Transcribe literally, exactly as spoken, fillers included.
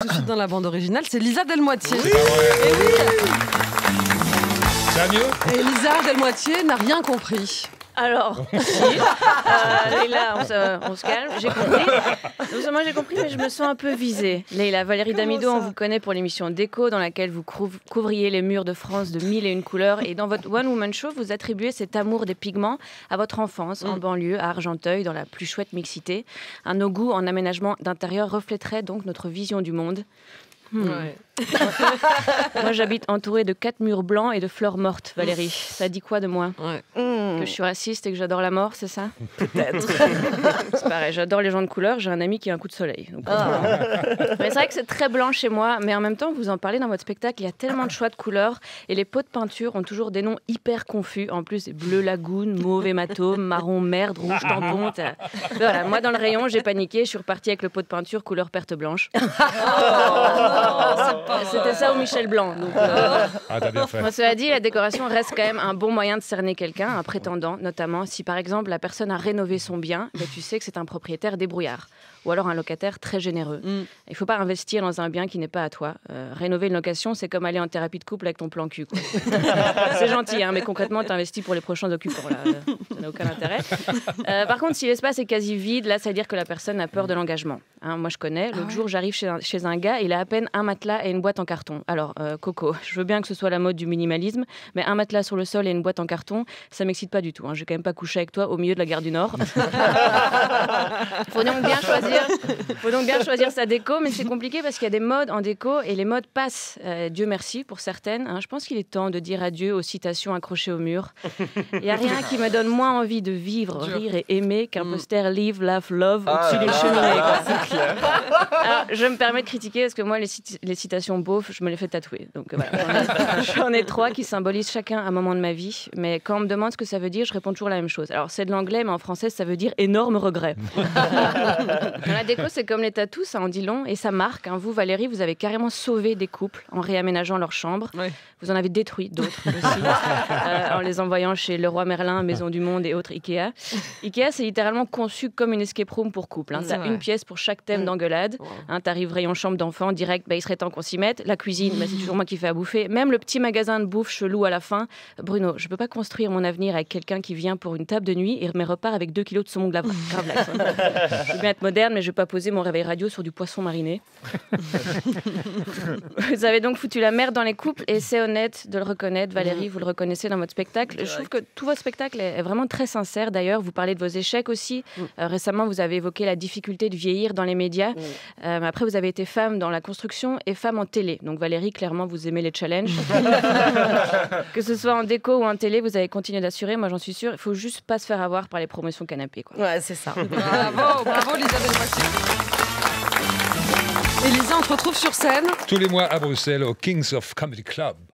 tout de suite dans la bande originale, c'est Lisa Delmoitier. C'est pas vrai. Et oui. Ça va mieux? Et Lisa Delmoitier n'a rien compris. Alors, si, euh, Leïla, on se, on se calme, j'ai compris. Non seulement j'ai compris, mais je me sens un peu visée. Leïla, Valérie Comment Damido, ça on vous connaît pour l'émission Déco, dans laquelle vous couv- couvriez les murs de France de mille et une couleurs. Et dans votre One Woman Show, vous attribuez cet amour des pigments à votre enfance, en banlieue, à Argenteuil, dans la plus chouette mixité. Un nos goûts en aménagement d'intérieur reflèterait donc notre vision du monde. Hmm. Ouais. Moi, j'habite entourée de quatre murs blancs et de fleurs mortes, Valérie. Ça dit quoi de moi? Ouais. Que je suis raciste et que j'adore la mort, c'est ça? Peut-être. C'est pareil, j'adore les gens de couleur, j'ai un ami qui a un coup de soleil. Donc, ah. Mais c'est vrai que c'est très blanc chez moi, mais en même temps, vous en parlez dans votre spectacle, il y a tellement de choix de couleurs et les pots de peinture ont toujours des noms hyper confus. En plus, bleu lagoon, mauve hématome, marron merde, rouge tampon. t'as- Voilà, moi dans le rayon, j'ai paniqué, je suis repartie avec le pot de peinture couleur perte blanche. C'était ça ou Michel Blanc. Donc, euh, Ah, t'as bien fait. Moi, cela dit, la décoration reste quand même un bon moyen de cerner quelqu'un, un prétendant, notamment si par exemple la personne a rénové son bien, ben, tu sais que c'est un propriétaire débrouillard ou alors un locataire très généreux. Mm. Il ne faut pas investir dans un bien qui n'est pas à toi. Euh, rénover une location, c'est comme aller en thérapie de couple avec ton plan cul. quoi. C'est gentil, hein, mais concrètement, tu investis pour les prochains occupants. Là. Euh, Ça n'a aucun intérêt. Euh, par contre, si l'espace est quasi vide, là, ça veut dire que la personne a peur de l'engagement. Hein, moi, je connais. L'autre Ah ouais. jour, j'arrive chez un, chez un gars, il a à peine un matelas et une boîte en carton. Alors, euh, Coco, je veux bien que ce soit la mode du minimalisme, mais un matelas sur le sol et une boîte en carton, ça m'excite pas du tout. Hein. Je vais quand même pas coucher avec toi au milieu de la gare du Nord. Faut donc bien choisir. Faut donc bien choisir sa déco, mais c'est compliqué parce qu'il y a des modes en déco et les modes passent. Euh, Dieu merci pour certaines. Hein. Je pense qu'il est temps de dire adieu aux citations accrochées au mur. Il n'y a rien qui me donne moins envie de vivre, Dur. rire et aimer qu'un Mm. poster Live, Laugh, Love Ah au-dessus là d'une là cheminée. là, quoi. c'est clair. Alors, je me permets de critiquer parce que moi, les, cit- les citations beaufs, je me les fais tatouer. Donc euh, voilà, j'en ai- j'en ai trois qui symbolisent chacun un moment de ma vie. Mais quand on me demande ce que ça veut dire, je réponds toujours la même chose. Alors, c'est de l'anglais, mais en français, ça veut dire énorme regret. Dans la déco, c'est comme les tatous, ça en dit long et ça marque. Hein. Vous, Valérie, vous avez carrément sauvé des couples en réaménageant leur chambre. Ouais. Vous en avez détruit d'autres aussi, euh, en les envoyant chez Leroy Merlin, Maison du Monde et autres Ikea. Ikea, c'est littéralement conçu comme une escape room pour couple. Hein. C'est T'as vrai. une pièce pour chaque thème d'engueulade. Hein, T'arrives rayon chambre d'enfant, direct, bah, il serait temps qu'on s'y mette. La cuisine, bah, c'est toujours moi qui fais à bouffer. Même le petit magasin de bouffe chelou à la fin. Bruno, je peux pas construire mon avenir avec quelqu'un qui vient pour une table de nuit et me repart avec deux kilos de saumon gravlax. gravlax, hein. Je veux bien être moderne, mais je vais pas poser mon réveil radio sur du poisson mariné. Vous avez donc foutu la merde dans les couples et c'est honnête de le reconnaître. Valérie, vous le reconnaissez dans votre spectacle. Je trouve que tout votre spectacle est est vraiment très sincère. D'ailleurs, vous parlez de vos échecs aussi. Euh, récemment, vous avez évoqué la difficulté de vieillir dans les médias. Euh, après, vous avez été femme dans la construction et femme en télé. Donc Valérie, clairement, vous aimez les challenges. Que ce soit en déco ou en télé, vous avez continué d'assurer. Moi, j'en suis sûre. Il faut juste pas se faire avoir par les promotions canapé, quoi. Ouais, c'est ça. Bravo, bravo Lisa Delmoitier. Et Lisa, on te retrouve sur scène. Tous les mois à Bruxelles, au Kings of Comedy Club.